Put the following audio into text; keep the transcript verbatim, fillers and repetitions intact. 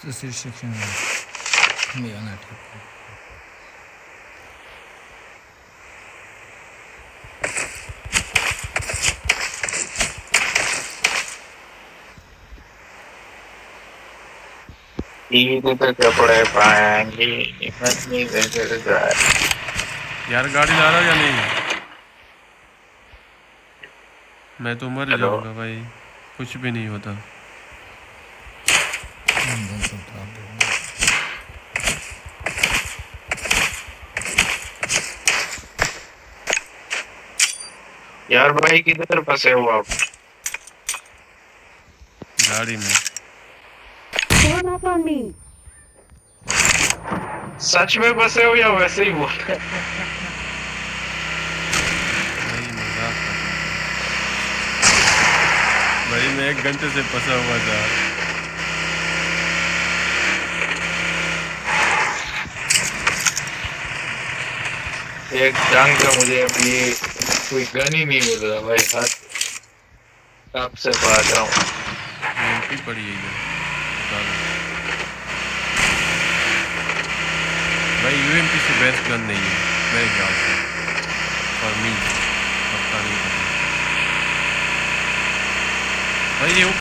इस रिस्ट्रिक्शन में मेरा ना ठीक है। ईद पे कपड़े पाएंगे यार गाड़ी ला रहा या नहीं? मैं तो मर हेलो जाऊंगा भाई, कुछ भी नहीं होता। यार भाई किधर फंसे हो आप? गाड़ी में। सच में फंसे हो या वैसे ही बोल रहे? भाई मजाक कर रहा हूँ। भाई मैं एक घंटे से फंसा हुआ था। एक ढंग का मुझे अभी कोई गन ही नहीं मिल रहा भाई, हाथ कब से भाग रहा हूँ। एमपी पड़ी है ये, बता दो। भाई यूएमपी से बेस्ट गन नहीं है मेरे ख्याल से, फॉर मी। पता नहीं भाई ये